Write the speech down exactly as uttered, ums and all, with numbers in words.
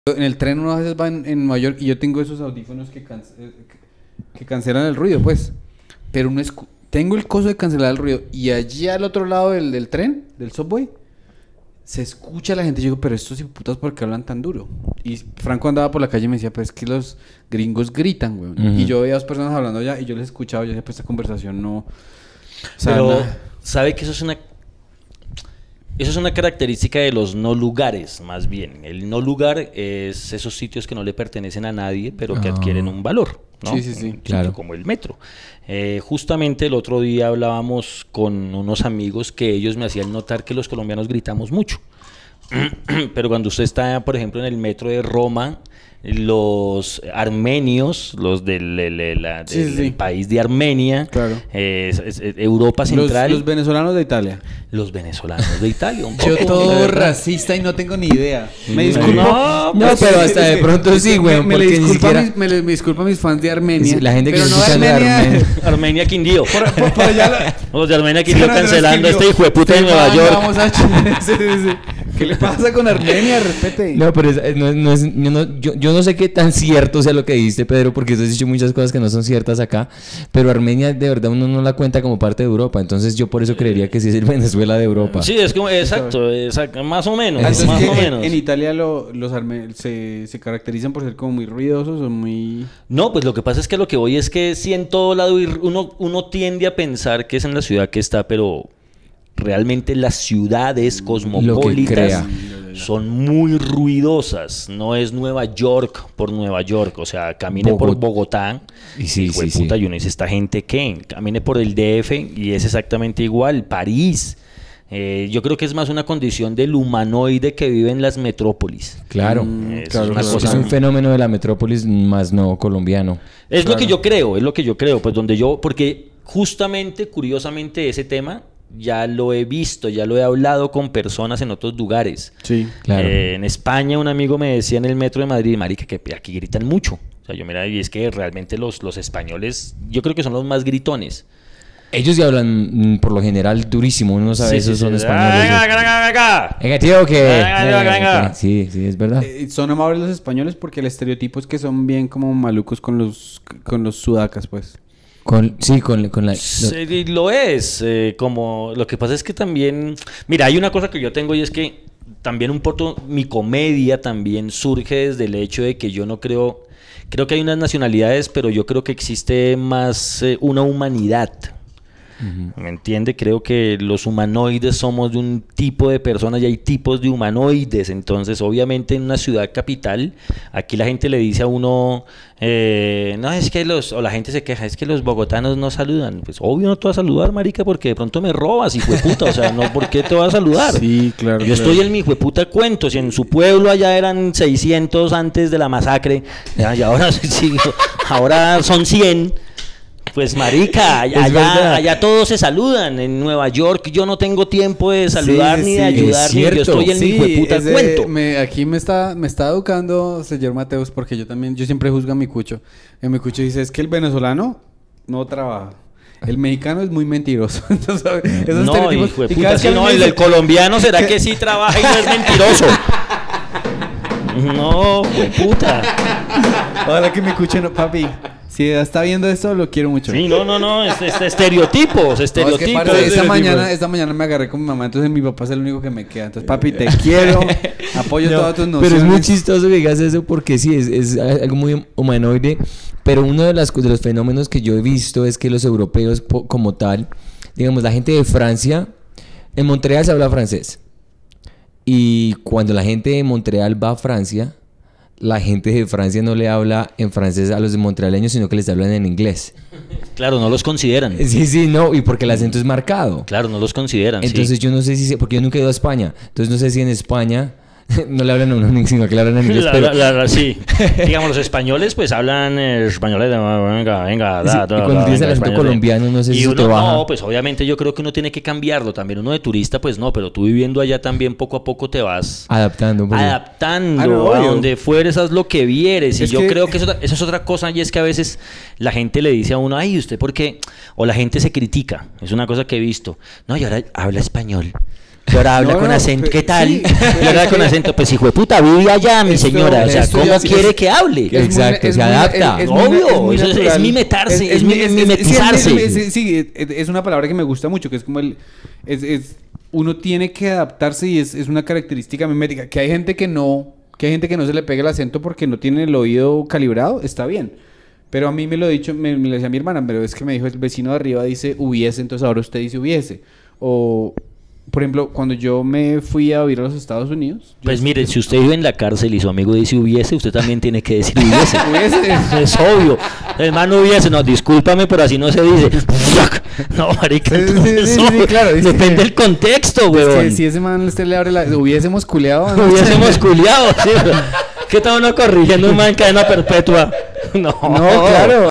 En el tren uno a veces va en, en Nueva York y yo tengo esos audífonos que, can, que, que cancelan el ruido, pues. Pero uno es, tengo el coso de cancelar el ruido y allí al otro lado del, del tren, del subway, se escucha a la gente. Yo digo, pero estos hijueputas, ¿por qué hablan tan duro? Y Franco andaba por la calle y me decía, pues es que los gringos gritan, güey. Uh-huh. Y yo veía a dos personas hablando allá y yo les escuchaba. Yo decía, pues esta conversación no... O sea, pero, nada. ¿sabe que eso es una... Eso es una característica de los no lugares, más bien. El no lugar es esos sitios que no le pertenecen a nadie, pero que oh. adquieren un valor, ¿no? Sí, sí, sí. Claro. Como el metro. Eh, justamente el otro día hablábamos con unos amigos que ellos me hacían notar que los colombianos gritamos mucho. Pero cuando usted está, por ejemplo, en el metro de Roma, los armenios, los del, de, de, la, sí, del, sí. del país de Armenia, claro. eh, es, es, Europa Central. Los, los venezolanos de Italia. Los venezolanos de Italia. Un Yo todo racista y no tengo ni idea. Me disculpo. No, no, pero hasta de pronto sí, güey. Me, me, le disculpa siquiera... mis, me, le, me disculpa a mis fans de Armenia. Sí, la gente que pero no escucha de Armenia. Armenia. Armenia Quindío. Por, por, por allá la... Los de Armenia Quindío sí, cancelando a este hijo de puta de Nueva man, York. Vamos a... sí, sí, sí. ¿Qué le pasa con Armenia? Respete. No, pero es, no, no es, yo, no, yo, yo no sé qué tan cierto sea lo que dijiste, Pedro, porque tú has dicho muchas cosas que no son ciertas acá, pero Armenia de verdad uno no la cuenta como parte de Europa, entonces yo por eso creería que sí es el Venezuela de Europa. Sí, es como, exacto, exacto más o menos, Entonces, más o en, menos. En Italia lo, los armenios se, se caracterizan por ser como muy ruidosos o muy... No, pues lo que pasa es que lo que voy es que sí en todo lado uno, uno tiende a pensar que es en la ciudad que está, pero... Realmente las ciudades cosmopolitas son muy ruidosas. No es Nueva York por Nueva York. O sea, camine Bogotá. por Bogotá y sí, y sí, puta, sí. y uno dice, ¿esta gente qué? Camine por el D F y es exactamente igual. París. Eh, yo creo que es más una condición del humanoide que vive en las metrópolis. Claro, mm, es, claro, una claro. cosa... es un fenómeno de la metrópolis más no colombiano. Es claro. lo que yo creo, es lo que yo creo. Pues donde yo, porque justamente, curiosamente, ese tema... ya lo he visto, ya lo he hablado con personas en otros lugares. Sí, claro. Eh, en España un amigo me decía en el metro de Madrid, marica, que aquí gritan mucho. O sea, yo mira, y es que realmente los, los españoles, yo creo que son los más gritones. Ellos ya hablan por lo general durísimo, uno no sabe, Sí, esos sí, son sí. españoles. Venga, venga, venga, venga. Venga, tío, que... Venga, venga, venga. Sí, sí, es verdad. Eh, son amables los españoles porque el estereotipo es que son bien como malucos con los, con los sudacas, pues. Con, sí, con, con la... Sí, lo es, eh, como lo que pasa es que también, mira, hay una cosa que yo tengo y es que también un poco mi comedia también surge desde el hecho de que yo no creo, creo que hay unas nacionalidades, pero yo creo que existe más eh, una humanidad. ¿Me entiende? Creo que los humanoides somos de un tipo de personas y hay tipos de humanoides. Entonces, obviamente, en una ciudad capital, aquí la gente le dice a uno, eh, no, es que los, o la gente se queja, es que los bogotanos no saludan. Pues, obvio, no te vas a saludar, marica, porque de pronto me robas, hijo de puta. O sea, no, ¿por qué te vas a saludar? Sí, claro. Yo claro. estoy en mi hijo de puta cuento. Si en su pueblo allá eran seiscientos antes de la masacre, ya, y ahora, sí, ahora son cien. Pues marica, allá, allá todos se saludan. En Nueva York yo no tengo tiempo de saludar sí, ni sí, de ayudar, ni yo estoy en sí, mi hijueputa ese, cuento. Me, aquí me está, me está educando señor Mateus, porque yo también, yo siempre juzgo a mi cucho. En mi cucho dice, es que el venezolano no trabaja. El mexicano es muy mentiroso. Entonces, esos no, hijo de puta, y sí, no, el, el colombiano será que sí trabaja y no es mentiroso. No, hijo de puta. Ojalá que me escuchen, no, papi. Si está viendo esto, lo quiero mucho. Sí, no, no, no, es, es estereotipos, estereotipos. No, es que, parce, esta mañana, esta mañana me agarré con mi mamá, entonces mi papá es el único que me queda. Entonces, papi, te quiero, apoyo no, todas tus nociones. Pero es muy chistoso que digas eso porque sí, es, es algo muy humanoide. Pero uno de, las, de los fenómenos que yo he visto es que los europeos po, como tal, digamos, la gente de Francia, en Montreal se habla francés. Y cuando la gente de Montreal va a Francia, la gente de Francia no le habla en francés a los de montrealeños, sino que les hablan en inglés. Claro, no los consideran. Sí, sí, no, y porque el acento es marcado. Claro, no los consideran. Entonces sí. yo no sé si, porque yo nunca he ido a España, entonces no sé si en España no le hablan a uno, sino que le hablan en inglés. La, pero... la, la, sí, digamos, los españoles pues hablan eh, español, venga, venga, da, sí, da, y cuando da, tienes el acento colombiano, no sé si uno, eso te baja. No, pues obviamente yo creo que uno tiene que cambiarlo también. Uno de turista, pues no, pero tú viviendo allá también poco a poco te vas adaptando. Pues, adaptando ah, no, a yo. donde fueres, haz lo que vieres. Y es yo que... creo que eso, eso es otra cosa, y es que a veces la gente le dice a uno, ay, ¿usted por qué? O la gente se critica, es una cosa que he visto. No, y ahora habla español. Y ahora habla No, con no, acento, pe- ¿qué tal? sí. Y ahora con acento, pues hijo de puta, vive allá, mi Esto- señora. O sea, esto ¿cómo ya sí quiere es- que hable? que- Exacto, se muy- adapta. es muy- Obvio, muy eso es- es natural. mimetarse, es mi- sí, mimetizarse. es- es- Sí, es, es una palabra que me gusta mucho, que es como el... Es, es- uno tiene que adaptarse y es, es una característica mimética. Que hay gente que no... Que hay gente que no se le pega el acento porque no tiene el oído calibrado, está bien. Pero a mí me lo ha dicho, me, me lo decía mi hermana, pero es que me dijo el vecino de arriba dice hubiese, entonces ahora usted dice hubiese. O... Por ejemplo, cuando yo me fui a vivir a los Estados Unidos... yo- Pues mire, si usted vive en la cárcel y su amigo dice hubiese, usted también tiene que decir hubiese. Hubiese. Es obvio. Hermano hubiese, no, discúlpame, pero así no se dice. No, marica, Sí, sí, entonces, sí, sí, obvio, claro, dice depende que- del contexto, Es weón. que si ese man usted le abre la... Hubiésemos culeado. ¿no? Hubiésemos culiado, sí. ¿Qué tal uno corrigiendo un man en cadena perpetua? No, No, claro.